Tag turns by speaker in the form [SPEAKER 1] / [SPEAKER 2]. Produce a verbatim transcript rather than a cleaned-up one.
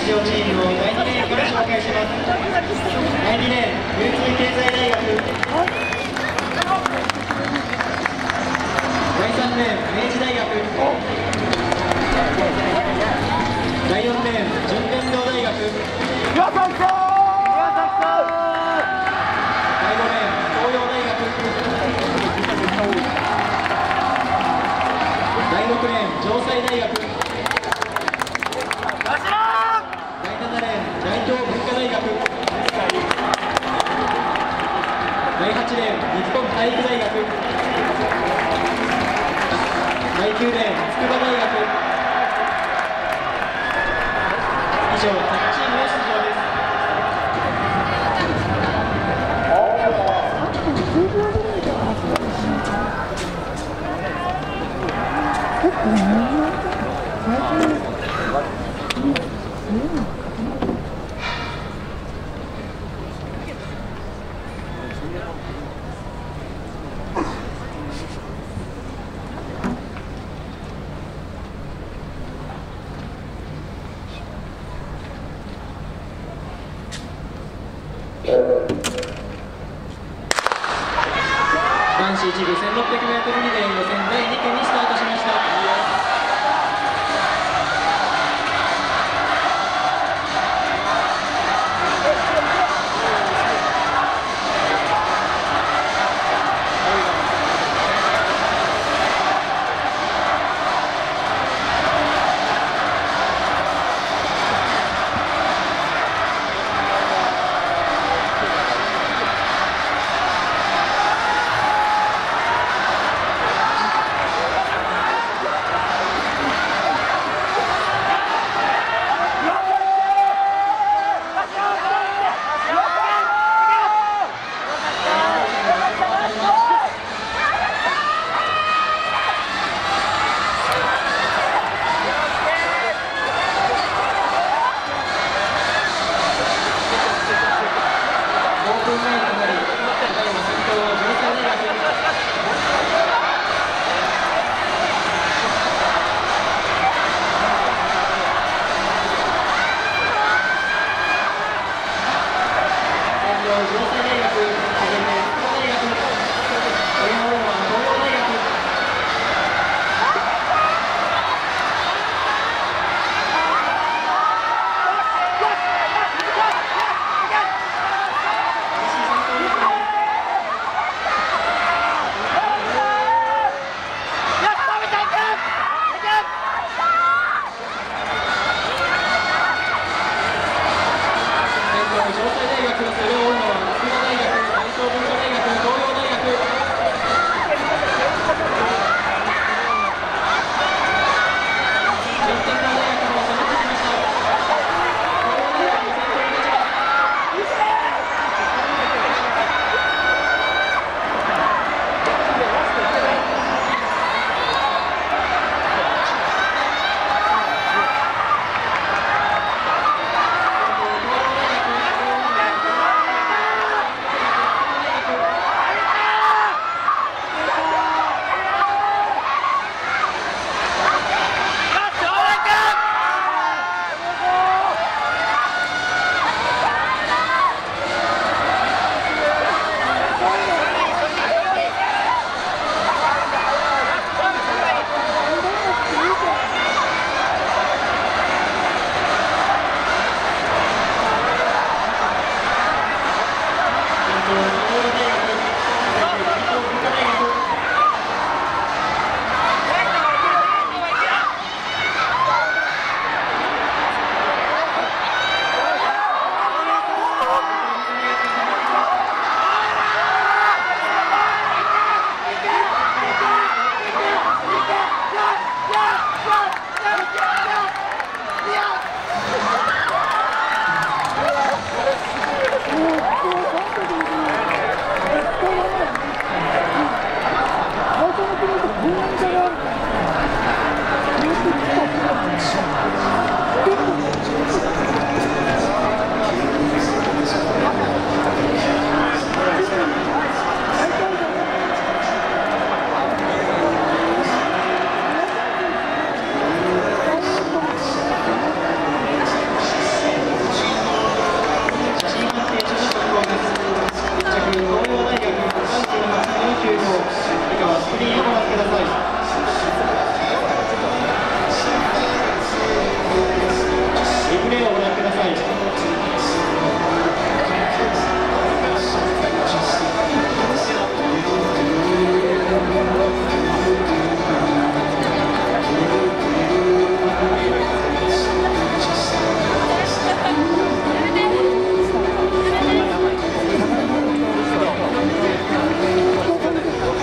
[SPEAKER 1] 出場チームをだいにレーンから紹介します。だいにレーン、流通経済大学。だいさんレーン、明治大学。だいよんレーン、順天堂大学。だいごレーン、東洋大学。だいろくレーン、城西大学。だいななレーン、大東文化大学。だいはちレーン、日本体育大学。だいきゅうレーン、筑波大学。以上、はちチームの出場です。男子一部 せんろっぴゃくメートル リレー予選だいに組スタート。